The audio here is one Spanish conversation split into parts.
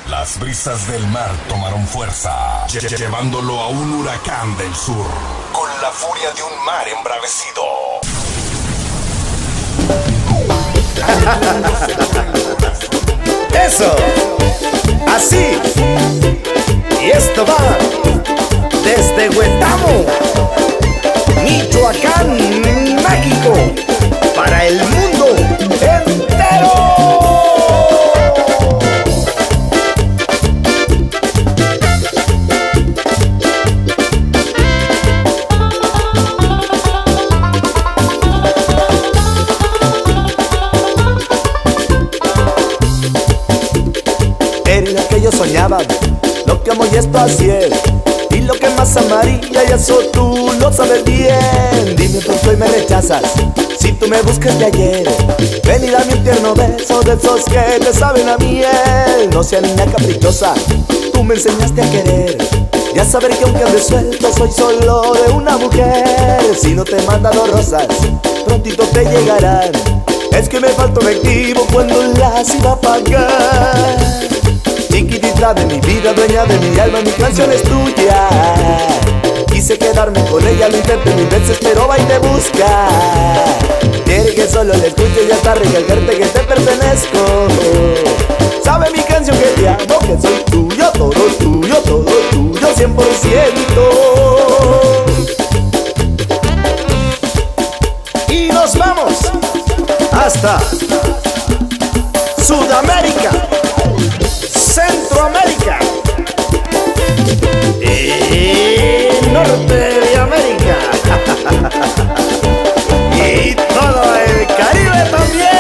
Las brisas del mar tomaron fuerza, llevándolo a un huracán del sur, con la furia de un mar embravecido. Eso, así. Y esto va desde Huetamo, Michoacán, México, para el mundo entero. Era lo que yo soñaba, lo que amo y esto así es. Y lo que más amaría y eso tú lo sabes bien. Dime por qué hoy me rechazas, si tú me buscas de ayer. Ven y dame un tierno beso de esos que te saben a miel. No seas niña caprichosa, tú me enseñaste a querer. Ya saber que aunque ande suelto soy solo de una mujer. Si no te manda dos rosas, prontito te llegarán. Es que me faltó efectivo cuando las iba a pagar. Chiquitita de mi vida, dueña de mi alma, mi canción es tuya. Quise quedarme con ella, lo intenté mil veces, pero va y te busca. Quiere que solo le escuche y hasta recalcarte que te pertenezco. Sabe mi canción que te amo, que soy tuyo, todo tuyo, 100%. Y nos vamos hasta Sudamérica, Centroamérica y Norte de América y todo el Caribe también.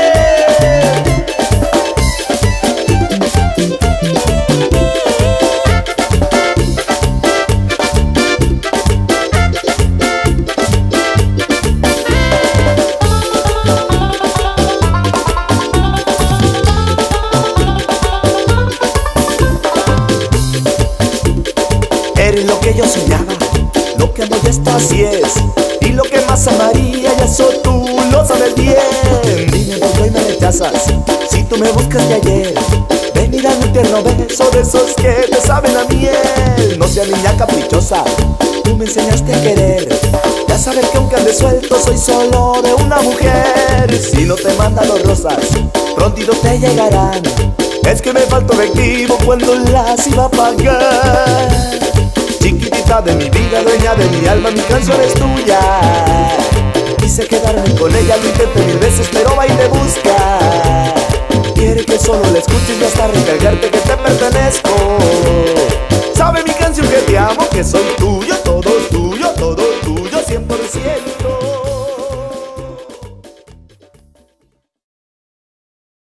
Eres lo que yo soñaba, lo que amo y esto así es. Y lo que más amaría y eso tú lo sabes bien. Dime por qué hoy me rechazas, si tú me buscas de ayer. Ven y dame un tierno beso de esos que te saben a miel. No seas niña caprichosa, tú me enseñaste a querer. Ya sabes que aunque ande suelto soy solo de una mujer. Si no te manda dos rosas, prontito te llegarán. Es que me faltó efectivo cuando las iba a pagar. Chiquitita de mi vida, dueña de mi alma, mi canción es tuya. Quise quedarme con ella, lo intenté mil veces, pero va y te busca. Quiere que solo la escuches y hasta recalcarte que te pertenezco. Sabe mi canción que te amo, que soy